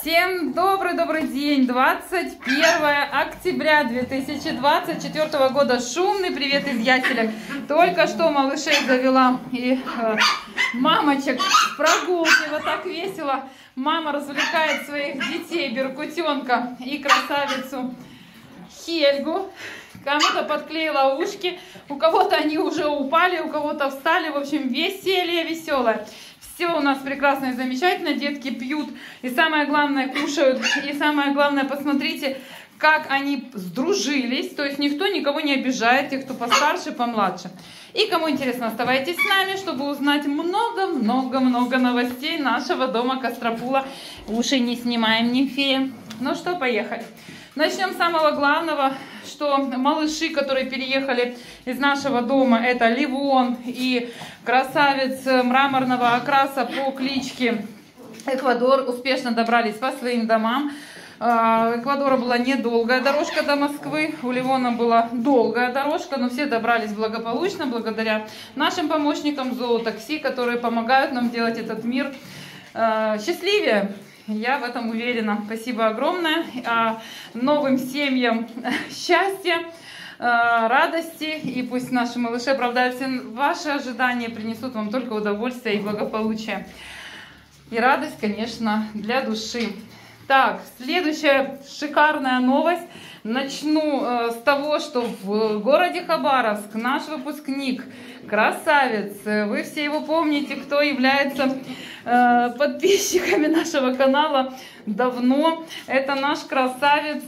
Всем добрый день, 21 октября 2024 года. Шумный привет из яселек. Только что малышей завела и мамочек в прогулке. Вот так весело. Мама развлекает своих детей, беркутенка и красавицу Хельгу. Кому-то подклеила ушки, у кого-то они уже упали, у кого-то встали. В общем, веселье веселое. Все у нас прекрасно и замечательно, детки пьют и самое главное кушают, и самое главное посмотрите, как они сдружились, то есть никто никого не обижает, тех, кто постарше, помладше. И кому интересно, оставайтесь с нами, чтобы узнать много-много-много новостей нашего дома Костропула. Уши не снимаем, нимфея. Ну что, поехали. Начнем с самого главного, что малыши, которые переехали из нашего дома, это Ливон и красавец мраморного окраса по кличке Эквадор, успешно добрались по своим домам. У Эквадора была недолгая дорожка до Москвы, у Ливона была долгая дорожка, но все добрались благополучно благодаря нашим помощникам зоотакси, которые помогают нам делать этот мир счастливее. Я в этом уверена. Спасибо огромное. Новым семьям счастья, радости. И пусть наши малыши оправдают все ваши ожидания, принесут вам только удовольствие и благополучие. И радость, конечно, для души. Так, следующая шикарная новость. Начну с того, что в городе Хабаровск наш выпускник, красавец, вы все его помните, кто является подписчиками нашего канала давно. Это наш красавец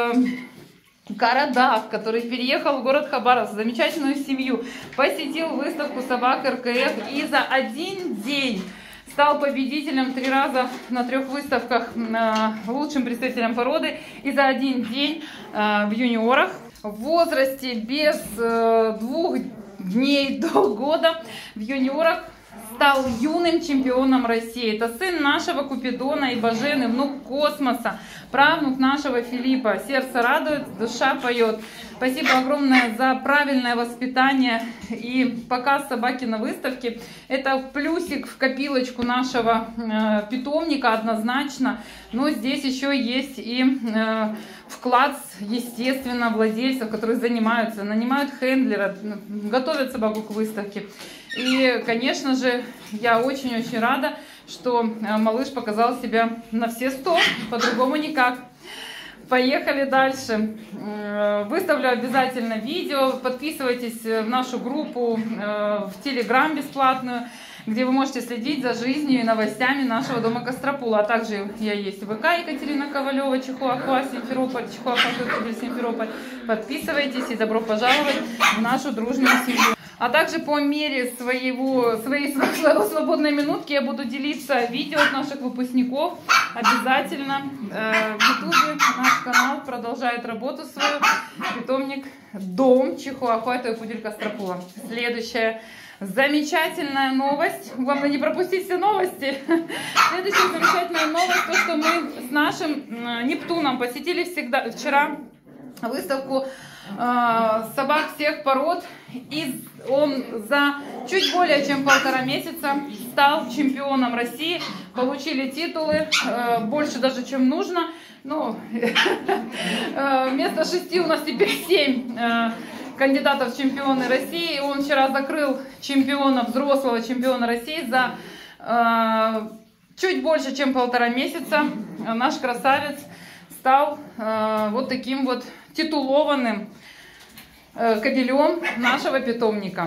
Карадах, который переехал в город Хабаровск, в замечательную семью, посетил выставку собак РКФ и за один день стал победителем 3 раза на 3 выставках, лучшим представителем породы, и за один день в юниорах в возрасте без 2 дней до года в юниорах стал юным чемпионом России. Это сын нашего Купидона и Божены, внук космоса, правнук нашего Филиппа. Сердце радует, душа поет. Спасибо огромное за правильное воспитание и показ собаки на выставке. Это плюсик в копилочку нашего питомника однозначно. Но здесь еще есть и вклад, естественно, владельцев, которые занимаются, нанимают хендлера, готовят собаку к выставке. И, конечно же, я очень-очень рада, что малыш показал себя на все 100, по-другому никак. Поехали дальше. Выставлю обязательно видео. Подписывайтесь в нашу группу в Телеграм бесплатную, где вы можете следить за жизнью и новостями нашего дома Костропула. А также я есть в ВК Екатерина Ковалева, Чихуахуа, Симферополь, Чихуахуа, Симферополь. Подписывайтесь и добро пожаловать в нашу дружную семью. А также по мере своей свободной минутки я буду делиться видео от наших выпускников. Обязательно в YouTube наш канал продолжает работу свою. Питомник Дом Чихуахуа, это пудель Костропула. Следующая замечательная новость. Главное не пропустить все новости. Следующая замечательная новость, то, что мы с нашим Нептуном посетили вчера выставку собак всех пород. И он за чуть более чем 1,5 месяца стал чемпионом России. Получили титулы, больше даже чем нужно. Но вместо 6 у нас теперь 7 кандидатов в чемпионы России. Он вчера закрыл взрослого чемпиона России за чуть больше чем 1,5 месяца. Наш красавец стал вот таким вот титулованным кобелем нашего питомника.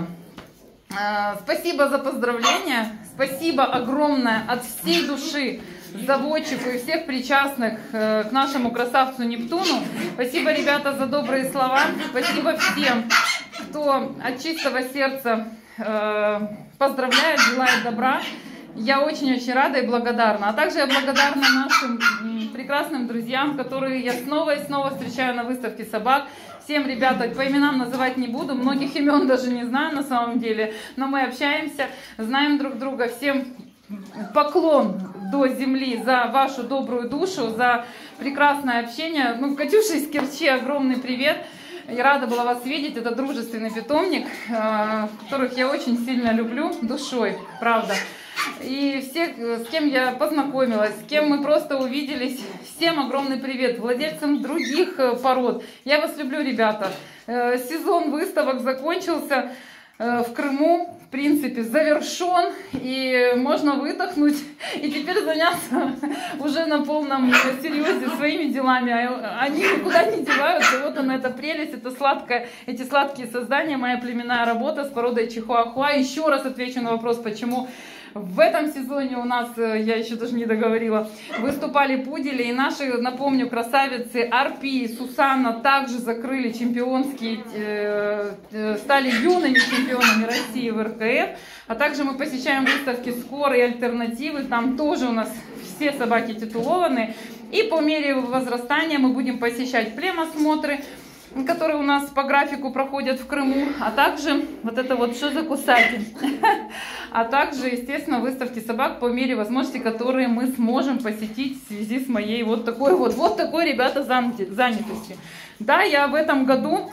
Спасибо за поздравления, спасибо огромное от всей души заводчику и всех причастных к нашему красавцу Нептуну. Спасибо, ребята, за добрые слова. Спасибо всем, кто от чистого сердца поздравляет, желает добра. Я очень-очень рада и благодарна. А также я благодарна нашим прекрасным друзьям, которые я снова и снова встречаю на выставке собак. Всем, ребята, по именам называть не буду, многих имен даже не знаю на самом деле, но мы общаемся, знаем друг друга. Всем поклон до земли за вашу добрую душу, за прекрасное общение. Ну, Катюша из Керчи, огромный привет. Я рада была вас видеть. Это дружественный питомник, которых я очень сильно люблю душой, правда. И всех, с кем я познакомилась, с кем мы просто увиделись, всем огромный привет. Владельцам других пород. Я вас люблю, ребята. Сезон выставок закончился в Крыму. В принципе, завершен, и можно выдохнуть, и теперь заняться уже на полном серьезе своими делами. Они никуда не деваются. Вот она, эта прелесть, это сладкое, эти сладкие создания, моя племенная работа с породой чихуахуа. Еще раз отвечу на вопрос, почему в этом сезоне у нас, я еще даже не договорила, выступали пудели, и наши, напомню, красавицы Арпи и Сусанна также закрыли чемпионские, стали юными чемпионами России в РКФ, а также мы посещаем выставки «Скорой» и «Альтернативы», там тоже у нас все собаки титулованы, и по мере возрастания мы будем посещать племосмотры, которые у нас по графику проходят в Крыму, а также вот это вот что за кусатель, а также, естественно, выставки собак по мере возможности, которые мы сможем посетить в связи с моей вот такой, ребята, занятостью. Да, я в этом году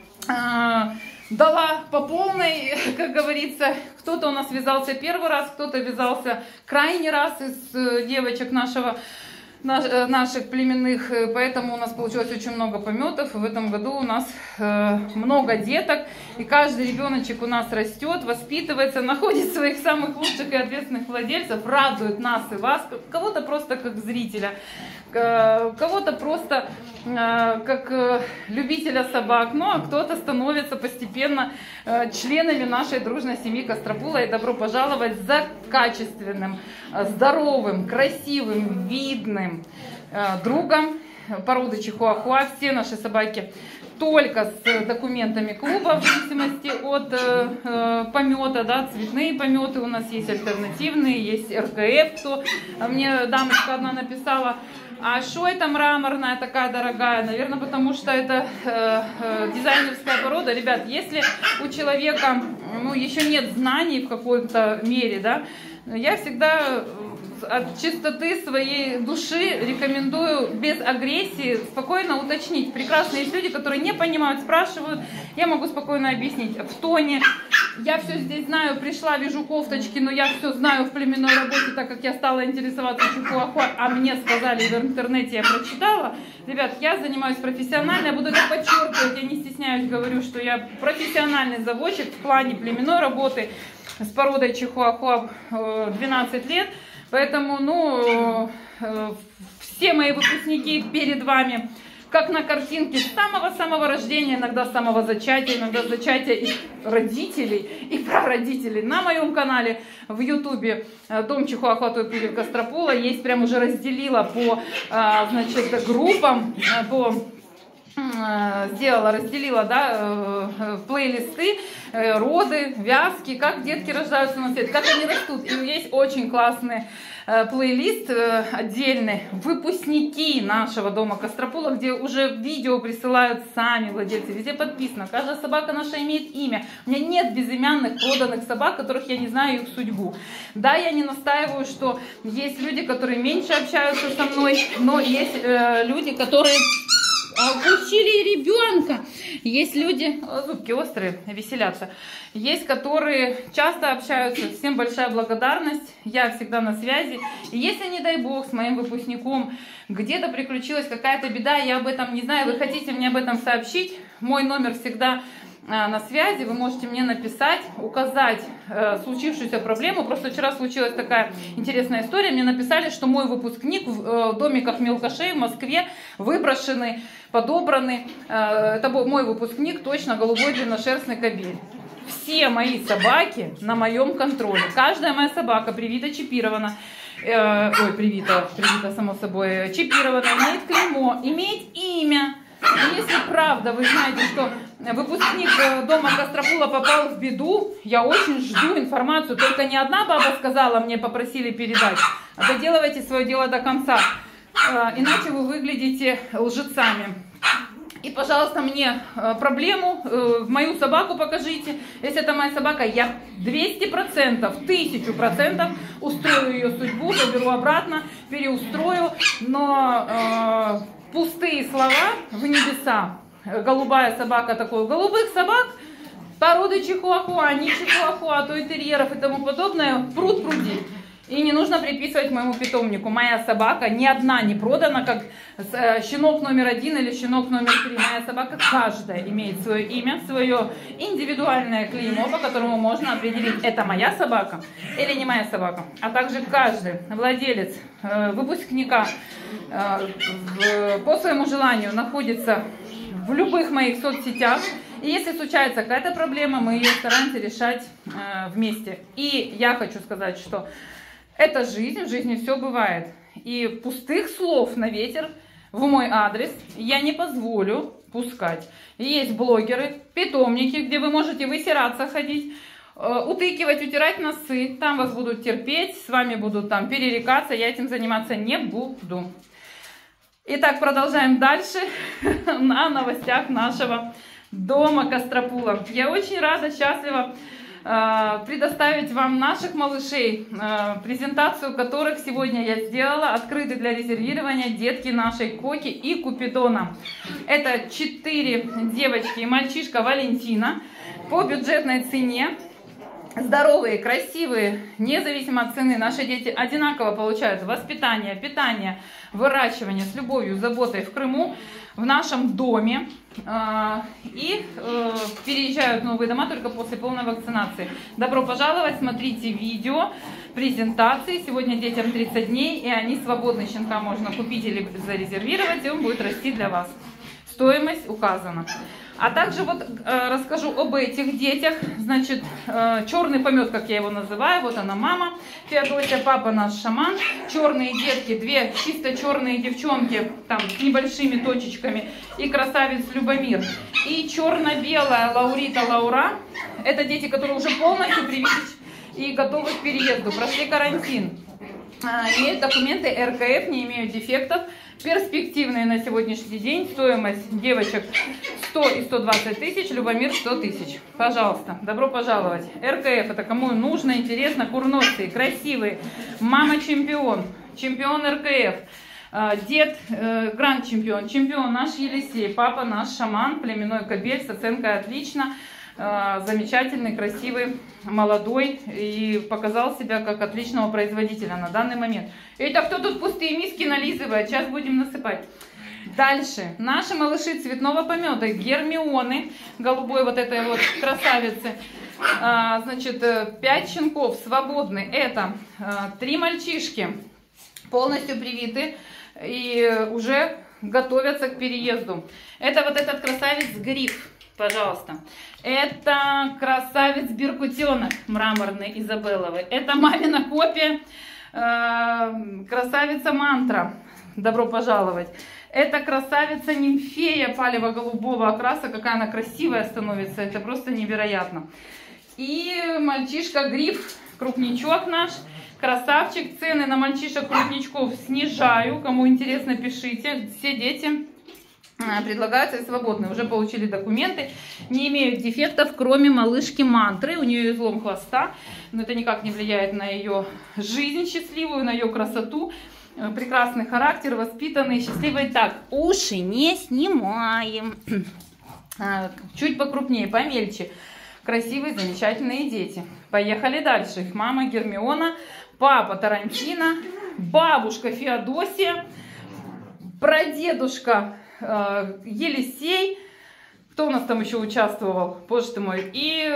дала по полной, как говорится, кто-то у нас вязался первый раз, кто-то вязался крайний раз из девочек наших племенных, поэтому у нас получилось очень много пометов, и в этом году у нас много деток, и каждый ребеночек у нас растет, воспитывается, находит своих самых лучших и ответственных владельцев, радует нас и вас, кого-то просто как зрителя, кого-то просто как любителя собак, ну а кто-то становится постепенно членами нашей дружной семьи Костропула, и добро пожаловать за качественным, здоровым, красивым, видным другом породы чихуахуа. Все наши собаки только с документами клуба, в зависимости от помета, да, цветные пометы у нас есть, альтернативные, есть РКФ, кто мне дамочка одна написала, а что это мраморная такая дорогая? Наверное, потому что это дизайнерская порода. Ребят, если у человека еще нет знаний в какой-то мере, да, я всегда от чистоты своей души рекомендую без агрессии спокойно уточнить. Прекрасно есть люди, которые не понимают, спрашивают. Я могу спокойно объяснить в тоне. Я все здесь знаю, пришла, вижу кофточки, но я все знаю в племенной работе, так как я стала интересоваться чихуахуа, а мне сказали в интернете, я прочитала. Ребят, я занимаюсь профессионально, я буду это подчеркивать, я не стесняюсь, говорю, что я профессиональный заводчик в плане племенной работы с породой чихуахуа 12 лет. Поэтому, все мои выпускники перед вами, как на картинке, с самого-самого рождения, иногда с самого зачатия, иногда зачатия их родителей и прародителей. На моем канале в ютубе Дом чихуахуа Той Пудель Костропула есть, прям уже разделила по, значит, группам, разделила, да, плейлисты, роды, вязки, как детки рождаются на свет, как они растут. И есть очень классный плейлист отдельный, выпускники нашего дома Костропула, где уже видео присылают сами владельцы, везде подписано, каждая собака наша имеет имя. У меня нет безымянных проданных собак, которых я не знаю их судьбу. Да, я не настаиваю, что есть люди, которые меньше общаются со мной, но есть люди, которые укусили ребенка. Есть люди, зубки острые, веселятся. Есть, которые часто общаются. Всем большая благодарность. Я всегда на связи. И если, не дай бог, с моим выпускником где-то приключилась какая-то беда, я об этом не знаю, вы хотите мне об этом сообщить, мой номер всегда на связи, вы можете мне написать, указать случившуюся проблему. Просто вчера случилась такая интересная история. Мне написали, что мой выпускник в домиках мелкашей в Москве выброшенный, подобранный. Это был мой выпускник, точно голубой длинношерстный кобель. Все мои собаки на моем контроле. Каждая моя собака привита, чипирована. Привита, само собой, чипирована, имеет клеймо, имеет имя. И если правда вы знаете, что выпускник дома Костропула попал в беду, я очень жду информацию. Только не одна баба сказала, мне попросили передать. Доделывайте свое дело до конца, иначе вы выглядите лжецами. И, пожалуйста, мне проблему, мою собаку покажите. Если это моя собака, я 200%, 1000% устрою ее судьбу, заберу обратно, переустрою. Но пустые слова в небеса. Голубая собака такой. Голубых собак породы чихуахуа, не чихуахуа, той терьеров и тому подобное, пруд-пруди. И не нужно приписывать моему питомнику. Моя собака ни одна не продана, как щенок номер 1 или щенок номер 3. Моя собака каждая имеет свое имя, свое индивидуальное клеймо, по которому можно определить, это моя собака или не моя собака. А также каждый владелец выпускника по своему желанию находится в любых моих соцсетях. И если случается какая-то проблема, мы ее стараемся решать вместе. И я хочу сказать, что это жизнь, в жизни все бывает. И пустых слов на ветер в мой адрес я не позволю пускать. Есть блогеры, питомники, где вы можете высираться ходить, утыкивать, утирать носы. Там вас будут терпеть, с вами будут там перерекаться. Я этим заниматься не буду. Итак, продолжаем дальше на новостях нашего дома Костропула. Я очень рада, счастлива предоставить вам наших малышей, презентацию которых сегодня я сделала, открыты для резервирования детки нашей Коки и Купидона. Это 4 девочки и мальчишка Валентина по бюджетной цене. Здоровые, красивые, независимо от цены, наши дети одинаково получают воспитание, питание, выращивание с любовью, заботой в Крыму, в нашем доме. И переезжают в новые дома только после полной вакцинации. Добро пожаловать, смотрите видео, презентации. Сегодня детям 30 дней, и они свободны. Щенка можно купить или зарезервировать, и он будет расти для вас. Стоимость указана. А также вот расскажу об этих детях. Значит, черный помет, как я его называю. Вот она мама Феодосия, папа наш шаман. Черные детки, 2 чисто черные девчонки, там с небольшими точечками. И красавец Любомир. И черно-белая Лаурита Лаура. Это дети, которые уже полностью привились и готовы к переезду. Прошли карантин. Имеют документы РКФ, не имеют дефектов. Перспективные на сегодняшний день. Стоимость девочек 100 и 120 тысяч, Любомир 100 тысяч. Пожалуйста, добро пожаловать. РКФ, это кому нужно, интересно, курносые, красивые. Мама чемпион, чемпион РКФ. Дед гранд-чемпион, чемпион наш Елисей, папа наш шаман, племенной кобель с оценкой отлично. Замечательный, красивый, молодой и показал себя как отличного производителя на данный момент. Это кто тут пустые миски нализывает? Сейчас будем насыпать. Дальше. Наши малыши цветного помета, Гермионы, голубой вот этой вот красавицы. Значит, 5 щенков свободны. Это 3 мальчишки, полностью привиты и уже готовятся к переезду. Это вот этот красавец Гриф. Пожалуйста. Это красавец Беркутенок, мраморный, Изабелловый. Это мамина копия, красавица Мантра. Добро пожаловать. Это красавица Нимфея палево-голубого окраса. Какая она красивая становится. Это просто невероятно. И мальчишка Гриф, крупничок наш. Красавчик. Цены на мальчишек-крупничков снижаю. Кому интересно, пишите. Все дети предлагаются и свободны. Уже получили документы. Не имеют дефектов, кроме малышки Мантры. У нее излом хвоста. Но это никак не влияет на ее жизнь счастливую, на ее красоту. Прекрасный характер, воспитанный, счастливый. Так, уши не снимаем. Чуть покрупнее, помельче. Красивые, замечательные дети. Поехали дальше. Их мама Гермиона, папа Тарантино, бабушка Феодосия, прадедушка Елисей. Кто у нас там еще участвовал? Боже ты мой. И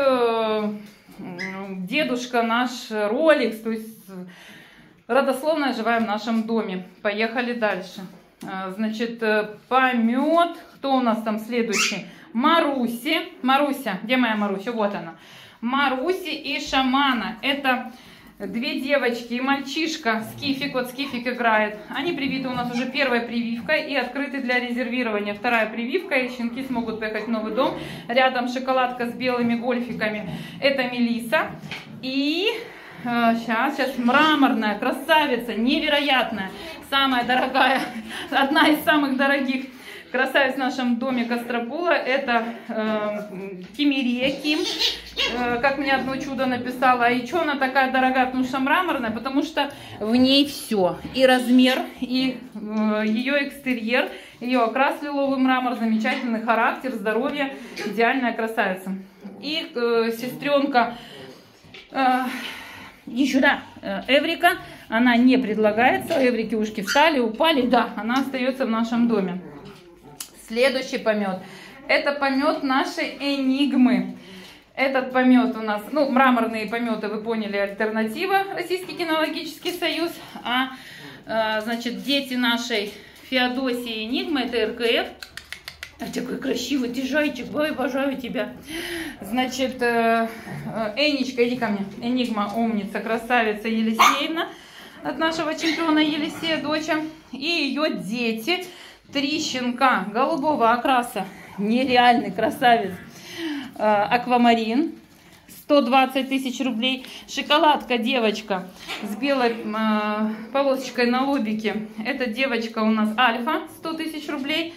дедушка наш Роликс. То есть родословная живая в нашем доме. Поехали дальше. Значит, помет. Кто у нас там следующий? Маруси. Маруся. Где моя Маруся? Вот она. Маруси и шамана. Это 2 девочки и мальчишка. Скифик. Вот Скифик играет. Они привиты у нас уже первой прививкой и открыты для резервирования. Вторая прививка. И щенки смогут поехать в новый дом. Рядом шоколадка с белыми гольфиками. Это Мелисса. И сейчас мраморная красавица. Невероятная. Самая дорогая. Одна из самых дорогих красавиц в нашем доме Костропула. Это Кимирия Ким. Как мне одно чудо написала. И что она такая дорогая? Потому что мраморная. Потому что в ней все. И размер, и ее экстерьер, ее окрас лиловый мрамор, замечательный характер, здоровье. Идеальная красавица. И сестренка Еще да, эврика, она не предлагается, эврики ушки встали, упали, да, она остается в нашем доме. Следующий помет, это помет нашей Энигмы. Этот помет у нас, ну, мраморные пометы, вы поняли, альтернатива, Российский кинологический союз, значит, дети нашей Феодосии Энигмы, это РКФ. А такой красивый ты зайчик, ой, обожаю тебя. Значит, Энечка, иди ко мне. Энигма, умница, красавица Елисеевна от нашего чемпиона Елисея, доча. И ее дети, 3 щенка голубого окраса, нереальный красавец. Аквамарин, 120 тысяч рублей. Шоколадка, девочка с белой полосочкой на лобике. Эта девочка у нас Альфа, 100 тысяч рублей.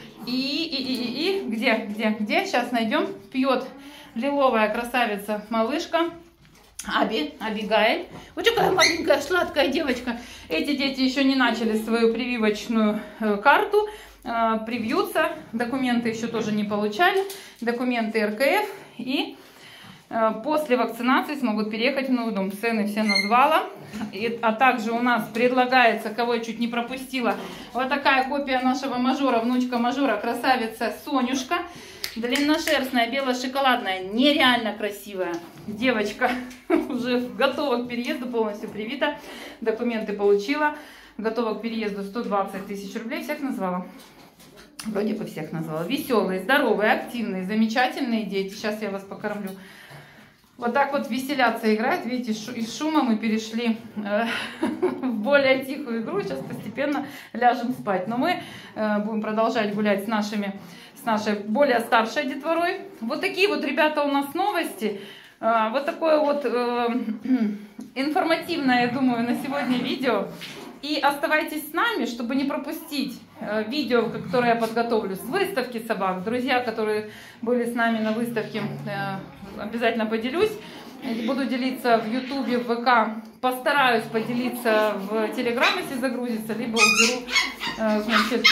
И где? Сейчас найдем. Пьет лиловая красавица малышка Абигаэль. Вот такая маленькая сладкая девочка. Эти дети еще не начали свою прививочную карту. Привьются. Документы еще тоже не получали. Документы РКФ. И после вакцинации смогут переехать в новый дом. Цены все назвала. А также у нас предлагается, кого я чуть не пропустила, вот такая копия нашего мажора, внучка мажора, красавица Сонюшка. Длинношерстная, бело-шоколадная, нереально красивая девочка. Уже готова к переезду, полностью привита. Документы получила. Готова к переезду, 120 тысяч рублей. Всех назвала. Вроде бы всех назвала. Веселые, здоровые, активные, замечательные дети. Сейчас я вас покормлю. Вот так вот веселятся, играют. Видите, из шума мы перешли в более тихую игру. Сейчас постепенно ляжем спать. Но мы будем продолжать гулять с нашей более старшей детворой. Вот такие вот, ребята, у нас новости. Вот такое вот информативное, я думаю, на сегодня видео. И оставайтесь с нами, чтобы не пропустить видео, которое я подготовлю с выставки собак. Друзья, которые были с нами на выставке, обязательно поделюсь. Буду делиться в Ютубе, в ВК. Постараюсь поделиться в Телеграм, если загрузится. Либо уберу, значит,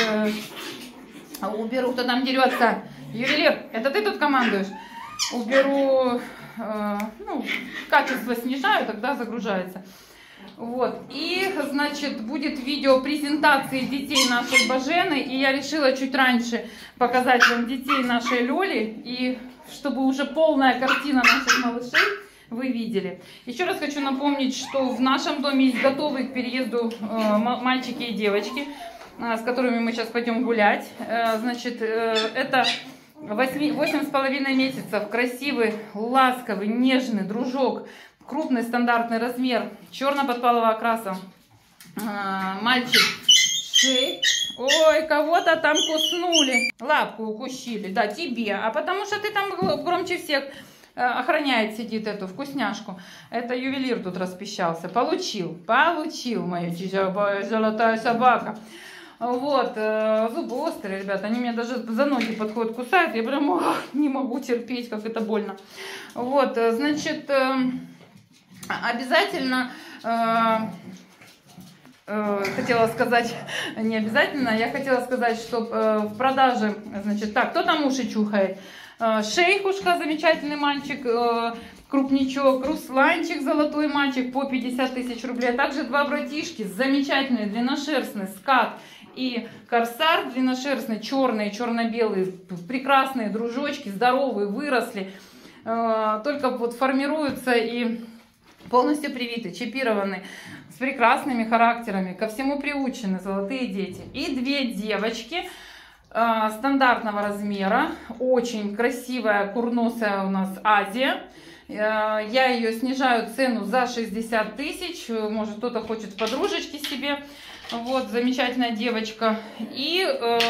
кто там дерется. Ювелир, это ты тут командуешь? Уберу, ну, качество снижаю, тогда загружается. Вот, и, значит, будет видео презентации детей нашей Божены, и я решила чуть раньше показать вам детей нашей Лёли, и чтобы уже полная картина наших малышей вы видели. Еще раз хочу напомнить, что в нашем доме есть готовые к переезду мальчики и девочки, с которыми мы сейчас пойдем гулять. Значит, это 8,5 месяцев, красивый, ласковый, нежный дружок. Крупный стандартный размер черно-подпалого окраса. Мальчик Шей. Ой, кого-то там куснули. Лапку укусили. Да, тебе. А потому что ты там громче всех охраняет, сидит эту вкусняшку. Это ювелир тут распищался. Получил, моя золотая собака. Вот, зубы острые, ребята. Они меня даже за ноги подходят, кусают. Я прям не могу терпеть, как это больно. Вот, значит... Обязательно, хотела сказать, не обязательно, я хотела сказать, что в продаже, значит, так, кто там уши чухает? Шейхушка, замечательный мальчик, крупничок, Русланчик, золотой мальчик по 50 тысяч рублей, а также 2 братишки, замечательные, длинношерстный, скат и корсар, длинношерстный, черные, черно-белые, прекрасные дружочки, здоровые, выросли, только вот формируются и... полностью привиты, чипированы, с прекрасными характерами, ко всему приучены, золотые дети. И 2 девочки стандартного размера, очень красивая курносая у нас Азия. Я ее снижаю цену за 60 тысяч, может кто-то хочет подружечки себе. Вот, замечательная девочка. И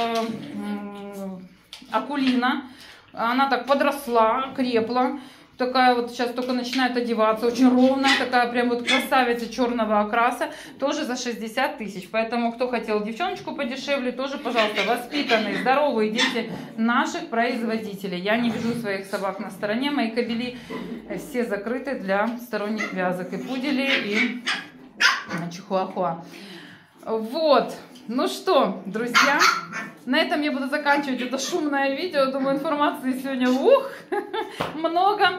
Акулина, она так подросла, крепла. Такая вот сейчас только начинает одеваться, очень ровная, такая прям вот красавица черного окраса, тоже за 60 тысяч. Поэтому, кто хотел девчоночку подешевле, тоже, пожалуйста, воспитанные, здоровые дети наших производителей. Я не вяжу своих собак на стороне, мои кобели все закрыты для сторонних вязок. И пудели, и чихуахуа. Вот. Ну что, друзья, на этом я буду заканчивать это шумное видео. Думаю, информации сегодня много.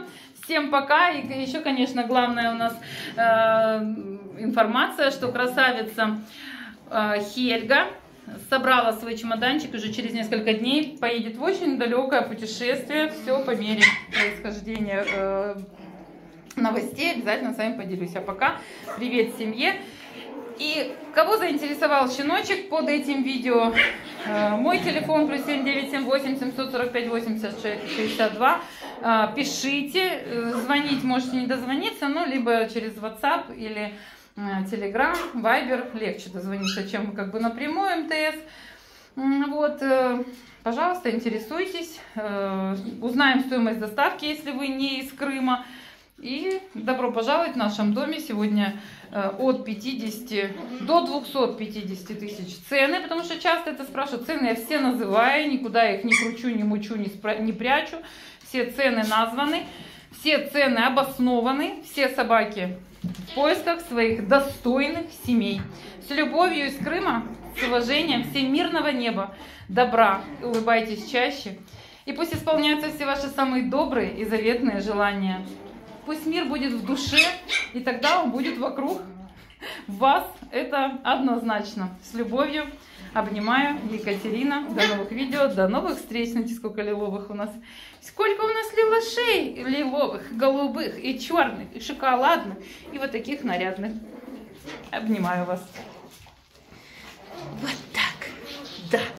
Всем пока. И еще, конечно, главная у нас информация, что красавица Хельга собрала свой чемоданчик, уже через несколько дней поедет в очень далекое путешествие. Все по мере происхождения новостей обязательно с вами поделюсь. А пока привет семье. И кого заинтересовал щеночек, под этим видео мой телефон +7 978 745 86 62. Пишите, звонить можете не дозвониться, но либо через WhatsApp или Telegram, Viber, легче дозвониться, чем как бы напрямую МТС. Вот, пожалуйста, интересуйтесь, узнаем стоимость доставки, если вы не из Крыма. И добро пожаловать в нашем доме. Сегодня от 50 до 250 тысяч цены, потому что часто это спрашивают. Цены я все называю, никуда их не кручу, не мучу, не прячу. Все цены названы, все цены обоснованы, все собаки в поисках своих достойных семей. С любовью из Крыма, с уважением, всем мирного неба, добра, улыбайтесь чаще. И пусть исполняются все ваши самые добрые и заветные желания. Пусть мир будет в душе, и тогда он будет вокруг вас. Это однозначно. С любовью. Обнимаю. Екатерина. До новых видео. До новых встреч. Смотрите, сколько лиловых у нас. Сколько у нас лилашей. Лиловых, голубых, и черных, и шоколадных, и вот таких нарядных. Обнимаю вас. Вот так. Да.